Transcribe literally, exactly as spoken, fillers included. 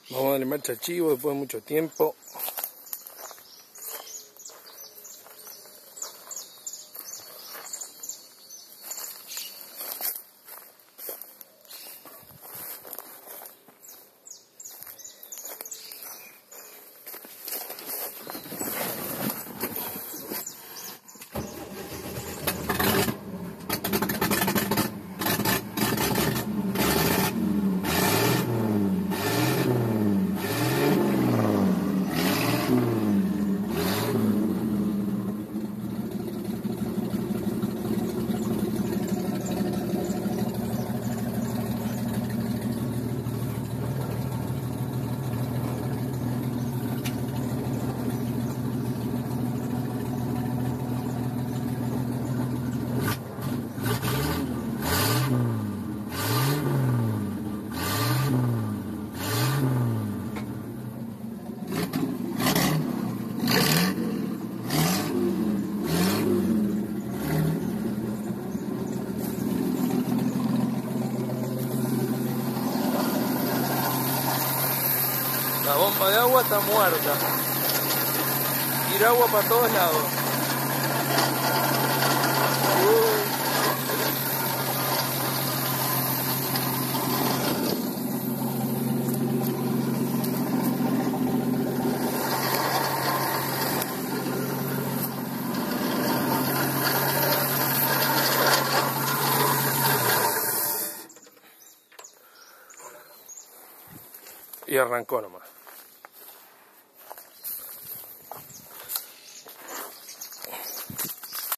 Vamos a darle marcha al chivo después de mucho tiempo. La bomba de agua está muerta. Tira agua para todos lados. Uy. Y arrancó nomás.